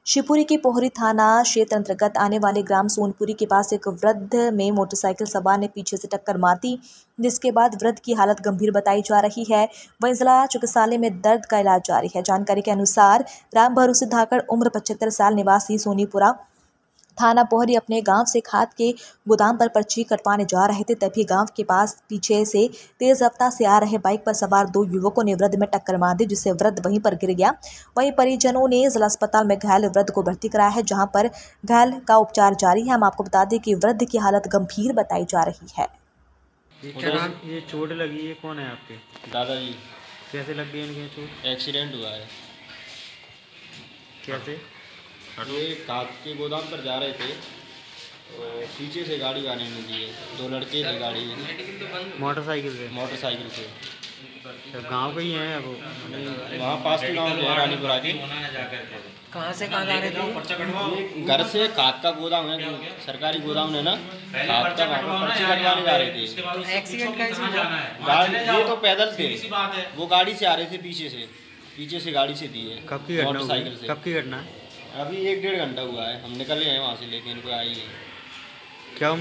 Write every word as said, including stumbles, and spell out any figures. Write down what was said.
शिवपुरी के पोहरी थाना क्षेत्र अंतर्गत आने वाले ग्राम सोनपुरी के पास एक वृद्ध में मोटरसाइकिल सवार ने पीछे से टक्कर मार दी, जिसके बाद वृद्ध की हालत गंभीर बताई जा रही है। वहीं जिला चिकित्सालय में दर्द का इलाज जारी है। जानकारी के अनुसार राम भरोसे धाकड़ उम्र पचहत्तर साल निवासी सोनीपुरा थाना पोहरी अपने गांव से खाद के गोदाम पर पर्ची कटवाने जा रहे थे, तभी गांव के पास पीछे से तेज रफ्तार से आ रहे बाइक पर सवार दो युवकों ने वृद्ध में टक्कर मार दी, जिससे वृद्ध वहीं पर गिर गया। वहीं परिजनों ने जिला अस्पताल में घायल वृद्ध को भर्ती कराया है, जहां पर घायल का उपचार जारी है। हम आपको बता दें कि वृद्ध की हालत गंभीर बताई जा रही है। ये क्या नाम, ये चोट लगी है, कौन है आपके? दादाजी। कैसे लग गई इनकी चोट? एक्सीडेंट हुआ है। कैसे? ये खाद के गोदाम पर जा रहे थे और पीछे से गाड़ी आने नहीं दी है। दो लड़के थे गाड़ी में, मोटरसाइकिल से? मोटरसाइकिल से। तो गांव के ही हैं वो? वहाँ पास के गांव के रानीपुरा के। कहाँ से कहाँ जा रहे थे? घर से खाद का गोदाम है, सरकारी गोदाम है ना, खाद का, वहाँ पर पर्ची कटवाने जा रहे थे। एक्सीडेंट कैसे हुआ? गाड़ी ये तो पैदल थे, वो गाड़ी से आ रहे थे, पीछे से पीछे से गाड़ी से दी है। कब की घटना? मोटरसाइकिल से। कब की घटना है? अभी एक डेढ़ घंटा हुआ है, हम निकल गए हैं वहाँ से, लेकिन कोई आई नहीं। क्या